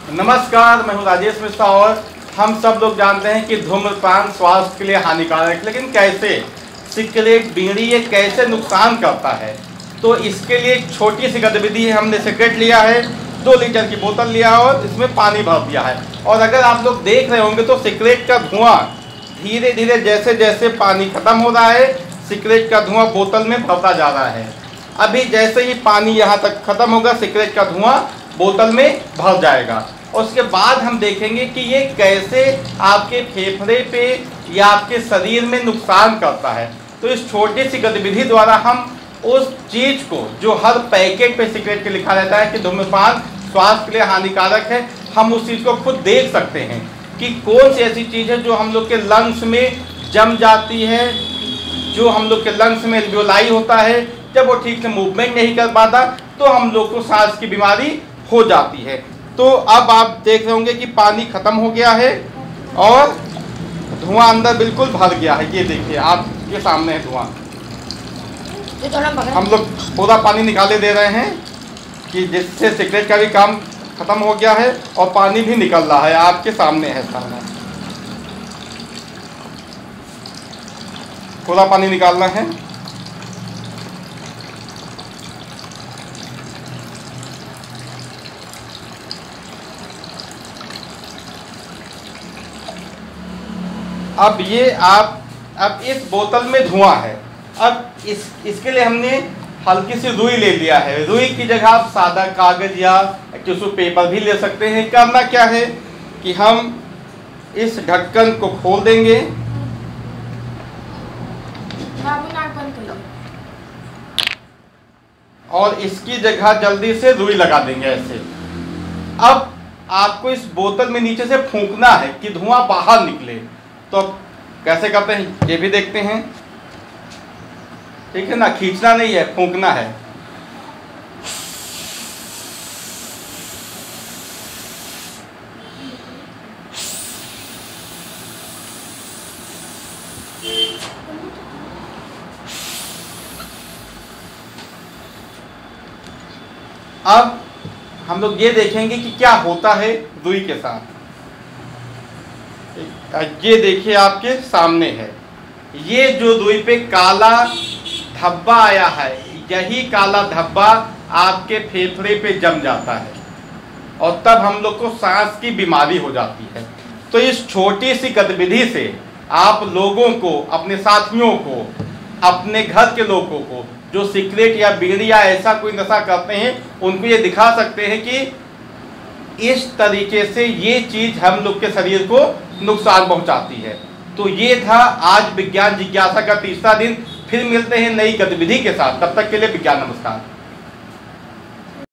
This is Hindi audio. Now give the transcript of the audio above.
नमस्कार, मैं हूं राजेश मिश्रा और हम सब लोग जानते हैं कि धूम्रपान स्वास्थ्य के लिए हानिकारक है, लेकिन कैसे सिगरेट बीड़ी ये कैसे नुकसान करता है। तो इसके लिए एक छोटी सी गतिविधि है। हमने सिगरेट लिया है, 2 लीटर की बोतल लिया और इसमें पानी भर दिया है। और अगर आप लोग देख रहे होंगे तो सिगरेट का धुआं धीरे धीरे जैसे जैसे पानी खत्म हो रहा है, सिगरेट का धुआं बोतल में भरता जा रहा है। अभी जैसे ही पानी यहाँ तक खत्म होगा, सिगरेट का धुआं बोतल में भर जाएगा। और उसके बाद हम देखेंगे कि ये कैसे आपके फेफड़े पे या आपके शरीर में नुकसान करता है। तो इस छोटी सी गतिविधि द्वारा हम उस चीज़ को जो हर पैकेट पे सिगरेट के लिखा रहता है कि धूम्रपान स्वास्थ्य के लिए हानिकारक है, हम उस चीज़ को खुद देख सकते हैं कि कौन सी ऐसी चीज़ है जो हम लोग के लंग्स में जम जाती है, जो हम लोग के लंग्स में एल्वियोलाई होता है। जब वो ठीक से मूवमेंट नहीं कर पाता तो हम लोग को सांस की बीमारी हो जाती है। तो अब आप देख रहे होंगे कि पानी खत्म हो गया है और धुआं अंदर बिल्कुल भर गया है। ये देखिए आपके सामने है धुआं। हम लोग पूरा पानी निकाले दे रहे हैं कि जिससे सिगरेट का भी काम खत्म हो गया है और पानी भी निकल रहा है, आपके सामने है सामने। पूरा पानी निकालना है। अब इस बोतल में धुआं है। अब इसके लिए हमने हल्की सी रुई ले लिया है। रुई की जगह आप सादा कागज या टिश्यू पेपर भी ले सकते हैं। करना क्या है कि हम इस ढक्कन को खोल देंगे और इसकी जगह जल्दी से रुई लगा देंगे ऐसे। अब आपको इस बोतल में नीचे से फूंकना है कि धुआं बाहर निकले। तो कैसे करते हैं ये भी देखते हैं, ठीक है ना। खींचना नहीं है, फूंकना है। अब हम लोग ये देखेंगे कि क्या होता है रुई के साथ। ये देखिए आपके सामने है, ये जो रुई पे काला धब्बा आया है, यही काला धब्बा आपके फेफड़े पे जम जाता है और तब हम लोग को सांस की बीमारी हो जाती है। तो इस छोटी सी गतिविधि से आप लोगों को, अपने साथियों को, अपने घर के लोगों को जो सिगरेट या बीड़ी या ऐसा कोई नशा करते हैं, उनको ये दिखा सकते हैं कि इस तरीके से ये चीज़ हम लोग के शरीर को नुकसान पहुंचाती है। तो ये था आज विज्ञान जिज्ञासा का तीसरा दिन। फिर मिलते हैं नई गतिविधि के साथ। तब तक के लिए विज्ञान नमस्कार।